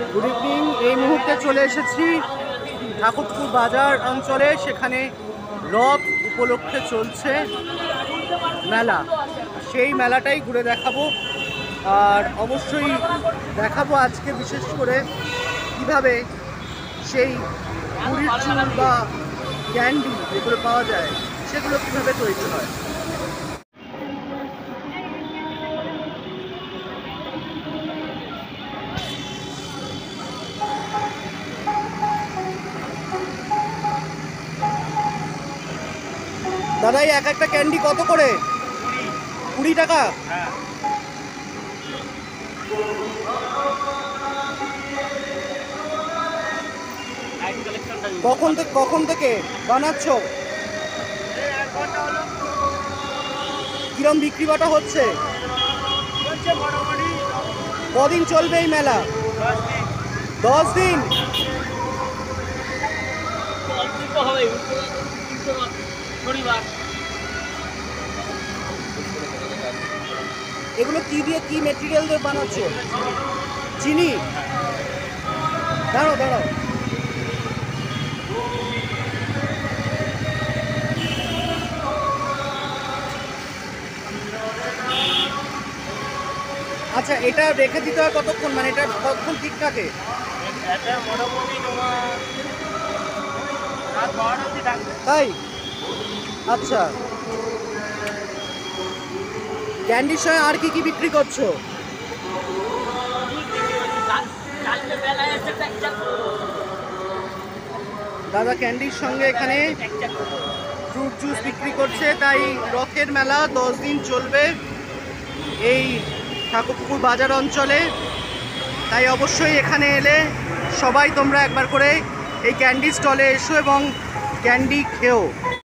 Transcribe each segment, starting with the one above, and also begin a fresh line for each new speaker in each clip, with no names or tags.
Good evening. এই মুহূর্তে চলে এসেছি ঠাকুরপুর বাজার অঞ্চলে। সেখানে রথ উপলক্ষে চলছে মেলা, সেই মেলাটাই ঘুরে দেখাবো। আর অবশ্যই দেখাবো আজকে বিশেষ করে কিভাবে সেই পুরীর চুল বা ক্যান্ডি যেগুলো পাওয়া যায় সেগুলো কিভাবে তৈরি হয়। দাদা এই এক একটা ক্যান্ডি কত করে? 20 টাকা। কখন থেকে বানাচ্ছ? কিরম বিক্রি বাটা হচ্ছে? কদিন চলবে এই মেলা? 10 দিন। এগুলো কি দিয়ে, কি মেটেরিয়াল দিয়ে বানাচ্ছ? চিনি? দাঁড়াও দাঁড়াও। আচ্ছা, এটা রেখে দিতে হয় কতক্ষণ? মানে এটা কতক্ষণ ঠিক থাকে? তাই? আচ্ছা, ক্যান্ডির সঙ্গে আর কি কি বিক্রি করছো? দাদা ক্যান্ডির সঙ্গে এখানে ফ্রুট জুস বিক্রি করছে। তাই রথের মেলা 10 দিন চলবে এই ঠাকুরপুর বাজার অঞ্চলে। তাই অবশ্যই এখানে এলে সবাই তোমরা একবার করে এই ক্যান্ডি স্টলে এসো এবং ক্যান্ডি খেও।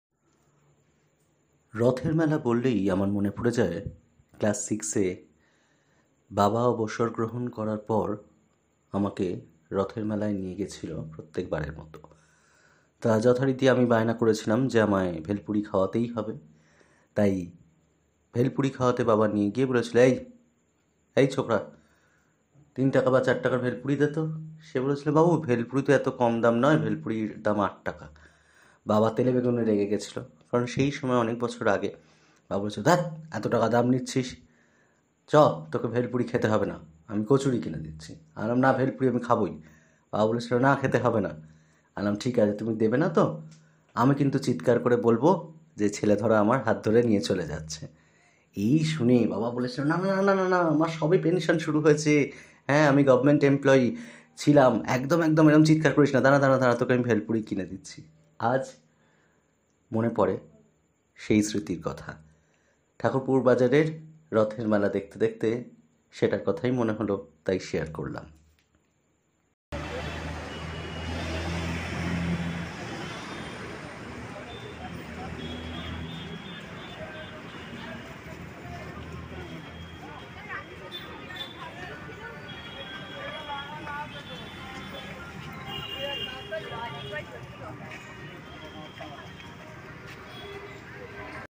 রথের মেলা বললেই আমার মনে পড়ে যায় ক্লাস 6-এ বাবা অবসর গ্রহণ করার পর আমাকে রথের মেলায় নিয়ে গেছিল প্রত্যেকবারের মতো। তা যথারীতি আমি বায়না করেছিলাম যে আমায় ভেলপুরি খাওয়াতেই হবে। তাই ভেলপুরি খাওয়াতে বাবা নিয়ে গিয়ে বলেছিল, এই এই ছোকরা, 3 টাকা বা 4 টাকার ভেলপুরি দে তো। সে বলেছিল, বাবু ভেলপুরি তো এত কম দাম নয়, ভেলপুরির দাম 8 টাকা। বাবা তেলে বেগুনে রেগে গেছিলো, কারণ সেই সময় অনেক বছর আগে। বাবা বলেছিল, ধ্যাৎ এত টাকা দাম নিচ্ছিস, চ তোকে ভেলপুরি খেতে হবে না, আমি কচুরি কিনে দিচ্ছি। আলাম না, ভেলপুরি আমি খাবোই। বাবা বলেছিল, না খেতে হবে না। আলাম ঠিক আছে, তুমি দেবে না তো আমি কিন্তু চিৎকার করে বলবো যে ছেলে ধরা আমার হাত ধরে নিয়ে চলে যাচ্ছে। এই শুনে বাবা বলেছিল, না না না না না, আমার সবে পেনশন শুরু হয়েছে, হ্যাঁ আমি গভর্নমেন্ট এমপ্লয়ি ছিলাম, একদম একদম এরকম চিৎকার করিস না, দাঁড়া দাঁড়া দাঁড়া, তোকে আমি ভেলপুরি কিনে দিচ্ছি। আজ মনে পড়ে সেই স্মৃতির কথা। ঠাকুরপুর বাজারের রথের মেলা দেখতে দেখতে সেটার কথাই মনে হলো, তাই শেয়ার করলাম।